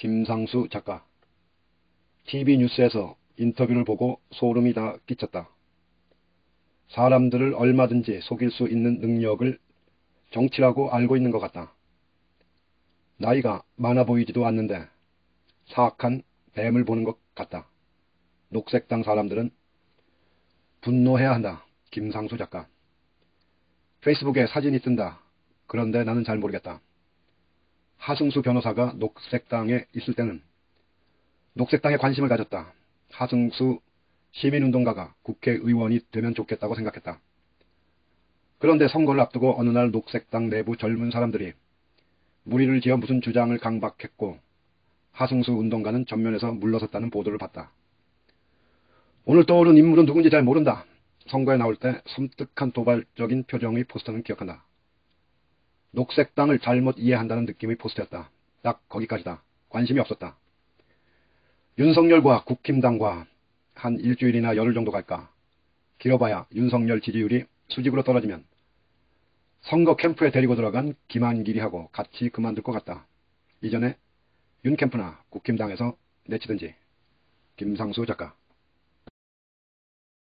김상수 작가. TV 뉴스에서 인터뷰를 보고 소름이 다 끼쳤다. 사람들을 얼마든지 속일 수 있는 능력을 정치라고 알고 있는 것 같다. 나이가 많아 보이지도 않는데 사악한 뱀을 보는 것 같다. 녹색당 사람들은 분노해야 한다. 김상수 작가. 페이스북에 사진이 뜬다. 그런데 나는 잘 모르겠다. 하승수 변호사가 녹색당에 있을 때는 녹색당에 관심을 가졌다. 하승수 시민운동가가 국회의원이 되면 좋겠다고 생각했다. 그런데 선거를 앞두고 어느 날 녹색당 내부 젊은 사람들이 무리를 지어 무슨 주장을 강박했고 하승수 운동가는 전면에서 물러섰다는 보도를 봤다. 오늘 떠오른 인물은 누군지 잘 모른다. 선거에 나올 때 섬뜩한 도발적인 표정의 포스터는 기억한다. 녹색당을 잘못 이해한다는 느낌의 포스터였다. 딱 거기까지다. 관심이 없었다. 윤석열과 국힘당과 한 일주일이나 열흘 정도 갈까. 길어봐야 윤석열 지지율이 수직으로 떨어지면 선거 캠프에 데리고 들어간 김한길이하고 같이 그만둘 것 같다. 이전에 윤 캠프나 국힘당에서 내치든지. 김상수 작가.